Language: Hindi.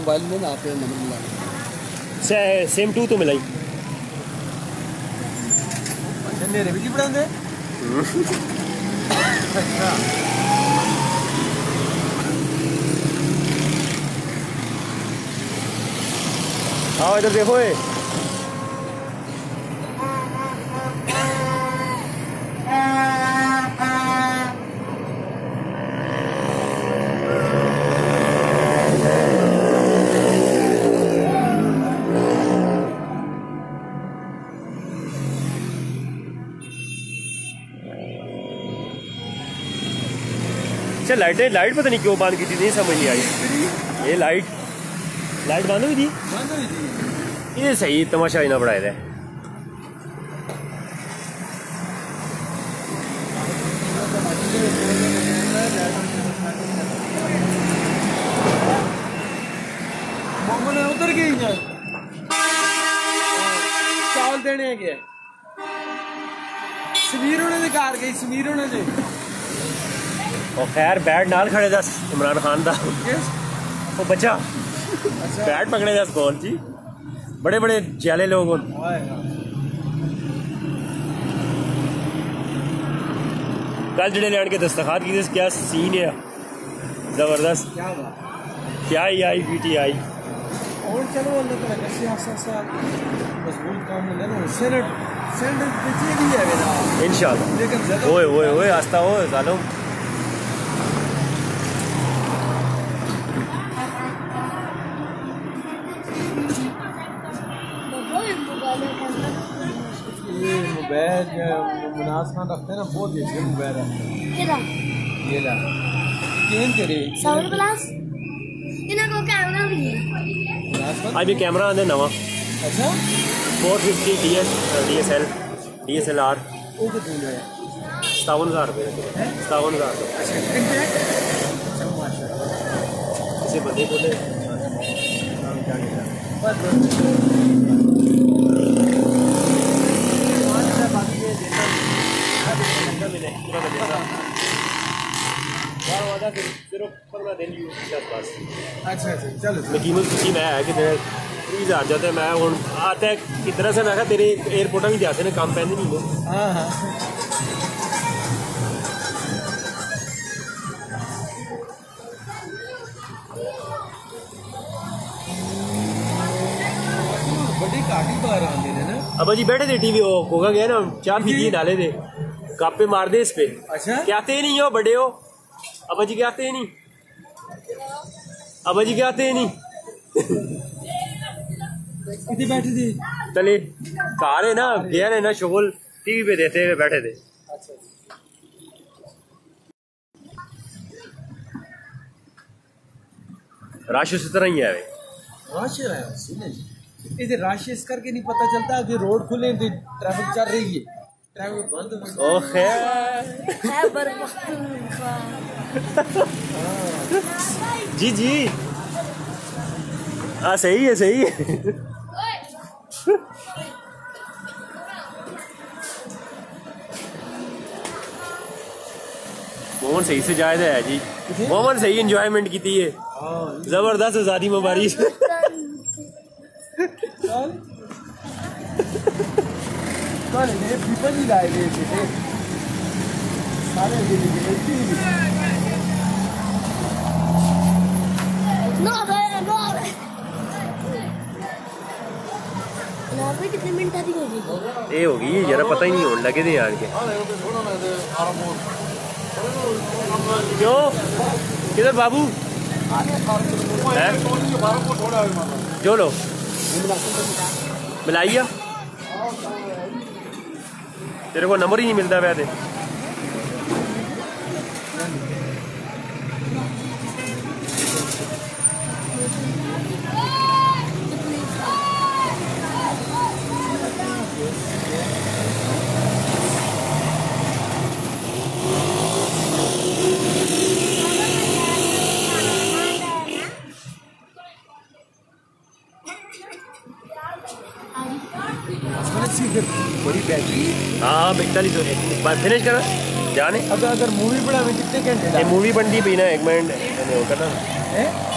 मोबाइल में ना पे नंबर मिला सेम टू तो मिला ही अच्छा मेरे भी पढ़ा दे अच्छा आओ इधर देखो ये अच्छा लाइट पता नहीं क्यों बंद की थी नहीं समझ नहीं आई ये लाइट बंद हुई थी ये सही तमाशा इना बढ़ाए दा उतर गई चावल देने के समीर होने दे घर गई समीर होने दे और खैर बैट नाल खड़े दस इमरान खान दा वो बच्चा बैट पकड़े दस गोल जी बड़े बड़े जाले लोग हो कल जड़े लैंड के दस्तखात की क्या सीन है जबरदस्त क्या ही आई पीटी आई और चलो अल्लाह ताला कैसे आसा मजबूत काम मिले ना सेनेट पीछे भी है मेरा इंशाल्लाह लेकिन ओए ओए ओए आस्ता ओए जालम ये मोबाइल मुनास खान रखते हैं ना बहुत अच्छे मोबाइल है ये ला केन तेरे साउंड क्लास इना को कैमरा भी है अभी कैमरा आंदे नवा अच्छा 450 DSLR वो कितने है 57,000 रुपये 57,000 अच्छा किसी बंदे को ले अच्छा अच्छा चलो कीमत की मैं है कि 30,000 जाते मैं हूँ आता है कितना से मैं तेरे एयरपोर्टा भी जाते हैं काम पैंदे नहीं हाँ हाँ बड़ी काटी बाहर आते हैं ना अब जी बैठे थे टीवी वो होगा गया ना चाय पी दी डाले थे कापे मार दे इस पे अच्छा क्या आते नहीं हो बड़े हो अब जी क्या आते नहीं अब जी क्या आते नहीं कितने बैठे थे चले कार है ना गया ना शोल टीवी पे देते हुए बैठे थे रश उस तरह ही है रश है इधर रश इस करके नहीं पता चलता कि रोड खुले तो ट्रैफिक चल रही है ट्रैफिक बंद ओ खैर जी जी हाँ सही है सही है मोहन सही से जायदा है जी मोहन सही एंजॉयमेंट की थी है जबरदस्त आजादी मुबारक ये पीपल ही लाए गए थे सारे कितने मिनट आती होगी ये होगी जरा पता ही नहीं होने लगे थे आन के क्यों किधर बाबू जो लो मिलाइया तेरे को नंबर ही नहीं मिलता वैसे बड़ी बैटरी हाँ 45 फिनिश कर जाने अगर मूवी पड़ा कितने घंटे मूवी बनती पी ना 1 मिनट करना